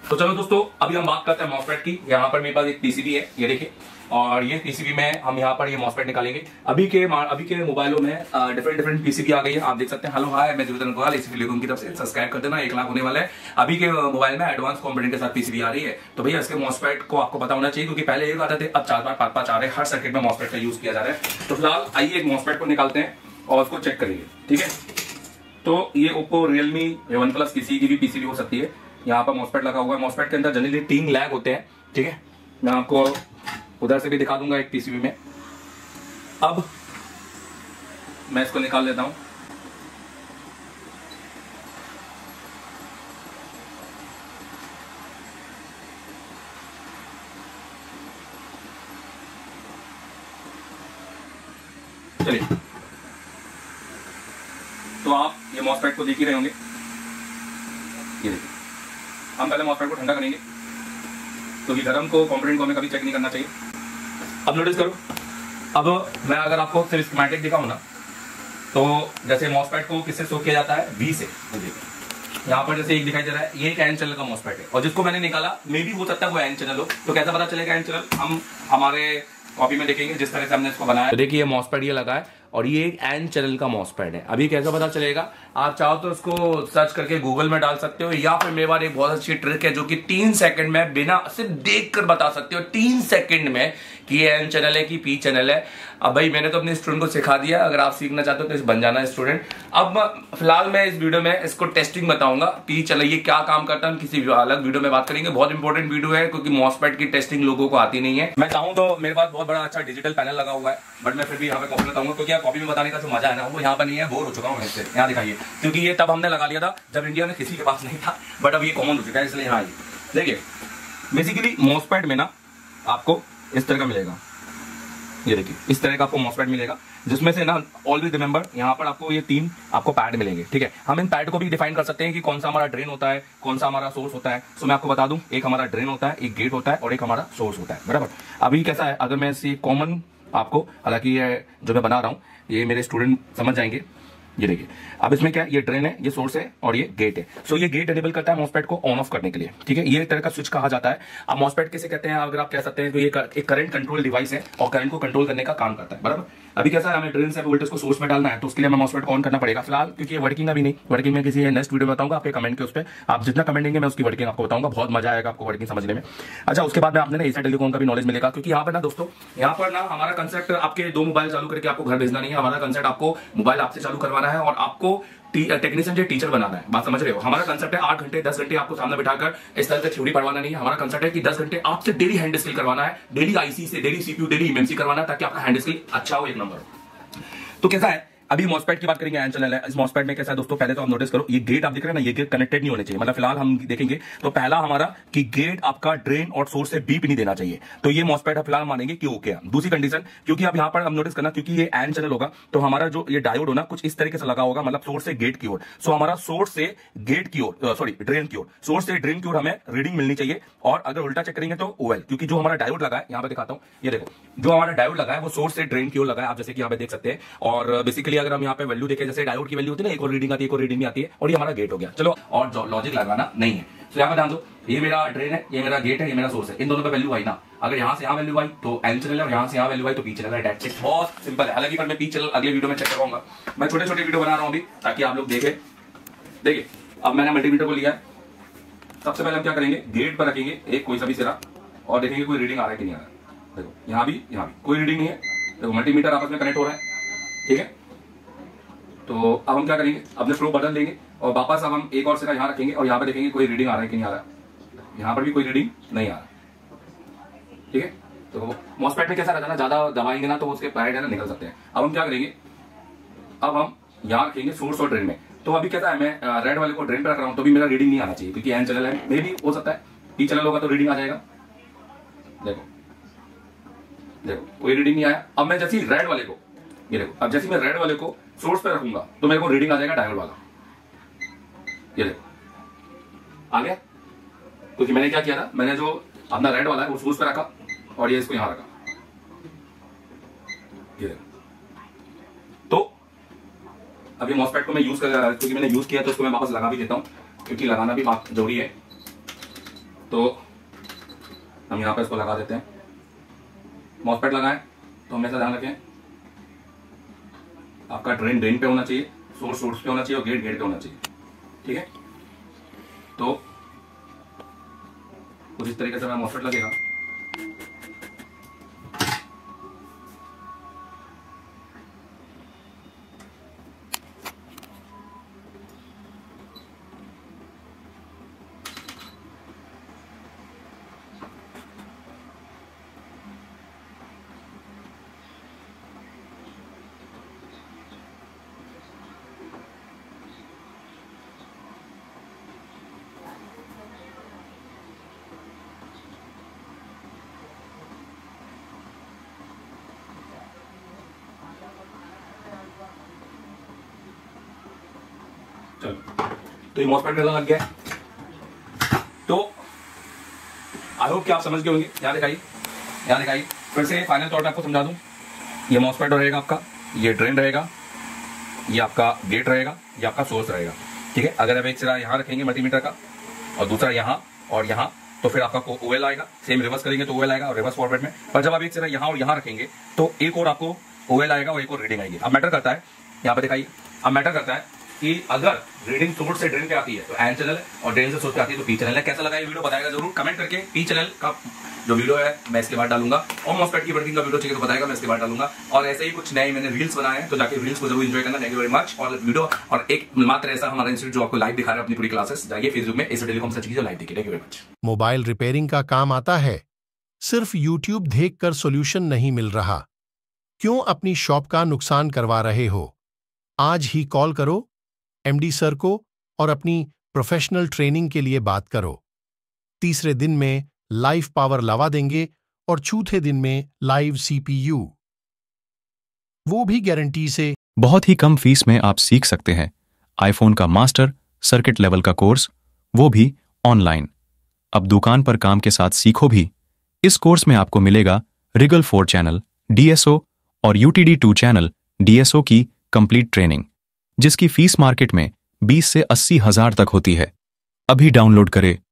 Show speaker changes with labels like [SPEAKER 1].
[SPEAKER 1] तो चलो दोस्तों, अभी हम बात करते हैं मॉसफेट की। यहाँ पर मेरे पास एक पीसीबी है, ये देखिए, और ये पीसीबी में हम यहाँ पर ये मॉसफेट निकालेंगे। अभी के मोबाइलों में डिफरेंट पीसीबी आ गई है, आप देख सकते हैं। हेलो हाय, मैं जुवेदन अग्रवाल, इसी वीडियो की तरफ से सब्सक्राइब कर देना, 1 लाख होने वाला है। अभी के मोबाइल में एडवांस कंपोनेंट के साथ पीसीबी आ रही है, तो भैया इसके मॉसफेट को आपको पता होना चाहिए, क्योंकि पहले एक आते थे, अब 4 5 5 आ रहे हैं। हर सर्किट में मॉसफेट का यूज किया जा रहा है। तो फिलहाल आइए एक मॉसफेट को निकालते हैं और उसको चेक करेंगे, ठीक है। तो ये ओप्पो, रियलमी या वन प्लस किसी की भी पीसीबी हो सकती है। यहाँ पर मॉसफेट लगा हुआ है। मॉसफेट के अंदर जनरली 3 लैग होते हैं, ठीक है। मैं आपको उधर से भी दिखा दूंगा एक पीसीबी में। अब मैं इसको निकाल लेता हूं। चलिए, तो आप ये मॉसफेट को देख ही रहे होंगे। ये देखिए, हम पहले मॉसफेट को ठंडा करेंगे, क्योंकि गर्म को कंपोनेंट को हमें कभी चेक नहीं करना चाहिए। अब नोटिस करो, अब मैं अगर आपको सिर्फ स्कीमेटिक दिखाऊं ना, तो जैसे मॉसफेट को किससे सोक किया जाता है, V से। यहाँ पर जैसे एक दिखाई दे रहा है, ये एक एन चैनल का मॉसफेट है, और जिसको मैंने निकाला मे भी हो सकता है वो एन चैनल हो। तो कैसा पता चलेगा एन चैनल, हम हमारे कॉपी में देखेंगे जिस तरह से हमने इसको बनाया। तो देखिए, ये मॉसफेट ये लगा है, और ये एक एन चैनल का मॉसफेट है। अभी कैसे पता चलेगा, आप चाहो तो उसको सर्च करके गूगल में डाल सकते हो, या फिर मेरे पास एक बहुत अच्छी ट्रिक है जो कि 3 सेकंड में बिना सिर्फ देख कर बता सकते हो, 3 सेकंड में, कि ये एन चैनल है कि पी चैनल है। अब भाई मैंने तो अपने स्टूडेंट को सिखा दिया, अगर आप सीखना चाहते हो तो बन जाना स्टूडेंट। अब फिलहाल मैं इस वीडियो में इसको टेस्टिंग बताऊंगा, पी चैनल ये क्या काम करता है, हम किसी अलग वीडियो में बात करेंगे। बहुत इंपॉर्टेंट वीडियो है, क्योंकि मॉसफेट की टेस्टिंग लोगों को आती नहीं है। मैं चाहूं तो मेरे पास बहुत बड़ा अच्छा डिजिटल पैनल लगा हुआ है, बट मैं फिर भी यहाँ पे कॉपी बताऊंगा, क्योंकि कॉपी में बताने का जो मजा है ना, वो यहाँ पर नहीं है। बोर हो चुका हूँ इससे। यहाँ दिखाइए, क्योंकि ये तब हमने लगा लिया था जब इंडिया में किसी के पास नहीं था, बट अब ये कॉमन हो चुका है, इसलिए यहाँ देखिए। बेसिकली मॉसफेट में ना आपको इस तरह का मिलेगा, ये देखिए, इस तरह का आपको मॉसफेट मिलेगा, जिसमें से ना ऑलवेज रिमेंबर यहाँ पर आपको ये 3 आपको पैड मिलेंगे, ठीक है। हम इन पैड को भी डिफाइन कर सकते हैं कि कौन सा हमारा ड्रेन होता है, कौन सा हमारा सोर्स होता है। सो मैं आपको बता दूं, एक हमारा ड्रेन होता है, एक गेट होता है, और एक हमारा सोर्स होता है, बराबर। अभी कैसा है, अगर मैं इसे कॉमन आपको, हालांकि ये जो मैं बना रहा हूँ ये मेरे स्टूडेंट समझ जाएंगे। ये देखिए, अब इसमें क्या है, ये ड्रेन है, ये सोर्स है, और ये गेट है। सो ये गेट एनेबल करता है मॉसफेट को ऑन ऑफ करने के लिए, ठीक है। ये एक तरह का स्विच कहा जाता है। अब मॉसफेट किसे कहते हैं, अगर आप कह सकते हैं तो ये एक करंट कंट्रोल डिवाइस है, और करंट को कंट्रोल करने का काम करता है, बराबर। अभी कैसा है, हमें ड्रेन से वोल्टेज को सोर्स में डालना है, तो उसके लिए हमें मॉसफेट ऑन करना पड़ेगा फिलहाल, क्योंकि ये वर्किंग अभी नहीं। वर्किंग में किसी नेक्स्ट वीडियो में बताऊंगा, आपके कमेंट के उस पर आप जितना कमेंट देंगे मैं उसकी वर्किंग आपको बताऊंगा। बहुत मजा आएगा आपको वर्किंग समझने में। अच्छा, उसके बाद में आपने एशिया टेलीकॉम का भी नॉलेज मिलेगा, क्योंकि यहाँ पर ना दोस्तों, यहाँ पर ना हमारा कंसेप्ट आपके 2 मोबाइल चालू करके आपको घर भेजना नहीं है। हमारा कंसेप्ट आपको मोबाइल आपसे चालू करवाना है, और आपको टेक्नीशियन से टीचर बनाना है। बात समझ रहे हो। हमारा कंसेप्ट है 8 घंटे 10 घंटे आपको सामने बिठाकर इस तरह से थ्योरी पढ़वाना नहीं है। हमारा कंसेप्ट है कि 10 घंटे आपसे डेली हैंड स्किल करवाना है, डेली आईसी से, डेली सीपीयू, डेली एमएमसी करवाना है, ताकि आपका हैंड स्किल अच्छा हो, 1 नंबर। तो कैसा है, अभी मॉसफेट की बात करेंगे, एन चैनल है। इस मॉसफेट में कैसा है दोस्तों, पहले तो आप नोटिस करो, ये गेट आप देख रहे हैं ना, ये गेट कनेक्टेड नहीं होने चाहिए। मतलब फिलहाल हम देखेंगे तो पहला हमारा कि गेट आपका ड्रेन और सोर्स से बीप नहीं देना चाहिए, तो ये मॉसफेट फिलहाल मानेंगे कि ओके है। दूसरी कंडीशन, क्योंकि अब यहाँ पर हम नोटिस करना, क्योंकि ये एन चैनल होगा, तो हमारा जो ये डायोड होना कुछ इस तरीके से लगा होगा, मतलब सोर्स से गेट की ओर। सो हमारा सोर्स से गेट की ओर, सॉरी ड्रेन की ओर, सोर्स से ड्रेन की ओर हमें रीडिंग मिलनी चाहिए। और अगर उल्टा चेक करेंगे तो ओएल, क्योंकि जो हमारा डायोड लगा है, यहाँ पे दिखाता हूँ, ये देखो, जो हमारा डायोड लगा है वो सोर्स से ड्रेन की ओर लगा है, आप जैसे कि यहाँ पे देख सकते हैं। और बेसिकली अगर हम यहाँ पे वैल्यू देखें, जैसे डायोड की वैल्यू होती है ना, एक और रीडिंग आती है, एक और रीडिंग नहीं आती है, और ये हमारा गेट हो गया। चलो, और लॉजिक लगाना नहीं है, तो यहाँ पे ध्यान दो, ये मेरा ड्रेन है, ये मेरा गेट है, ये मेरा सोर्स है। इन दोनों पे वैल्यू आई ना, अगर यहाँ से यहाँ वैल्यू आई तो एन चैनल है, और यहाँ से यहाँ वैल्यू आई तो पी चैनल है। डेट्स इट, बहुत सिंपल है। हालांकि पर मैं पी चैनल अगले वीडियो में चेक करवाऊंगा। मैं छोटे छोटे वीडियो बना रहा हूँ अभी, ताकि आप लोग देखें। देखिए, अब मैंने मल्टीमीटर को लिया है। सबसे पहले हम क्या करेंगे, गेट पर रखेंगे एक कोई सा भी सिरा, और देखेंगे कोई रीडिंग आ रहा है कि नहीं आ रहा है। देखो, यहाँ भी कोई रीडिंग नहीं है। देखो, मल्टीमीटर आपस में कनेक्ट हो रहा है, ठीक है। तो अब हम क्या करेंगे, अपने फ्लो बदल लेंगे, और वापस अब हम एक और सिरा यहाँ रखेंगे, और यहाँ पे देखेंगे कोई रीडिंग आ रहा है कि नहीं आ रहा है। यहाँ पर भी कोई रीडिंग नहीं आ रहा, ठीक है। तो मॉसफेट में कैसा रहता है ना, ज्यादा दबाएंगे ना तो उसके पैड है ना निकल सकते हैं। अब हम क्या करेंगे, अब हम यहाँ रखेंगे सोर्स और ड्रेन में। तो अभी कैसा है, मैं रेड वाले को ड्रेन पे रख रहा हूँ, तो भी मेरा रीडिंग नहीं आना चाहिए, क्योंकि एन चैनल है। मे भी हो सकता है पी चैनल होगा तो रीडिंग आ जाएगा। देखो देखो, कोई रीडिंग नहीं आया। अब मैं जैसे रेड वाले को, ये देखो, अब जैसे मैं रेड वाले को सोर्स पे रखूंगा तो मेरे को रीडिंग आ जाएगा डायोड वाला। ये देखो, आ गया। क्योंकि मैंने क्या किया था, मैंने जो अपना रेड वाला है वो सोर्स पे रखा, और ये इसको यहां रखा। ये देखो, तो अभी मॉसफेट को मैं यूज कर, क्योंकि मैंने यूज किया तो इसको मैं वापस लगा भी देता हूं, क्योंकि लगाना भी जरूरी है। तो हम यहाँ पे इसको लगा देते हैं। मॉसफेट लगाएं तो हमेशा ध्यान रखें आपका ड्रेन ड्रेन पे होना चाहिए, सोर्स सोर्स पे होना चाहिए और गेट गेट पे होना चाहिए। ठीक है, तो कुछ इस तरीके से हमें मॉसफेट लगेगा। चलो, तो ये मॉसफेट मेरा लग गया। तो आई होप कि आप समझ गए होंगे। यहाँ दिखाइए फिर से फाइनल तौर पे आपको समझा दूं। ये मॉसफेट रहेगा आपका, ये ड्रेन रहेगा, ये आपका गेट रहेगा, ये आपका सोर्स रहेगा। ठीक है, अगर आप एक सिरा यहाँ रखेंगे मल्टीमीटर का और दूसरा यहाँ और यहाँ, तो फिर आपका ओएल आएगा। सेम रिवर्स करेंगे तो ओएल आएगा और रिवर्स फॉरवर्ड में। पर जब आप एक सिरा यहाँ और यहाँ रखेंगे तो एक और आपको ओएल आएगा और एक और रीडिंग आएगी। अब मैटर करता है, यहाँ पे दिखाइए, अब मैटर करता है कि अगर रीडिंग सोर्स से ड्रेन पे आती है तो एन चैनल है और ड्रेन से सोर्स पे आती है तो पी चैनल है। कैसा लगा ये वीडियो बताएगा जरूर कमेंट करके। पी चैनल का जो वीडियो है मैं इसके बाद डालूंगा और मॉसफेट की वर्किंग का वीडियो चाहिए तो बताएगा, मैं इसके बाद डालूंगा। और ऐसे ही कुछ नए मैंने रील्स बनाए हैं तो जाके रील्स को जरूर एंजॉय करना। Thank you very much. और वीडियो और एक मात्र ऐसा हमारा इंस्टीट्यूट जो आपको लाइव दिखा रहा है अपनी पूरी क्लासेस, जाइए फेसबुक में एसो टेलीकॉम सर्च कीजिए, लाइव देखिए। Thank you very much.
[SPEAKER 2] Mobile repairing का काम आता है, सिर्फ यूट्यूब देखकर सॉल्यूशन नहीं मिल रहा। क्यों अपनी शॉप का नुकसान करवा रहे हो? आज ही कॉल करो एमडी सर को और अपनी प्रोफेशनल ट्रेनिंग के लिए बात करो। तीसरे दिन में लाइव पावर लगा देंगे और चौथे दिन में लाइव सीपीयू, वो भी गारंटी से।
[SPEAKER 3] बहुत ही कम फीस में आप सीख सकते हैं आईफोन का मास्टर सर्किट लेवल का कोर्स, वो भी ऑनलाइन। अब दुकान पर काम के साथ सीखो भी। इस कोर्स में आपको मिलेगा रिगल 4 चैनल डीएसओ और यूटीडी 2 चैनल डीएसओ की कंप्लीट ट्रेनिंग, जिसकी फीस मार्केट में 20 से 80 हजार तक होती है। अभी डाउनलोड करें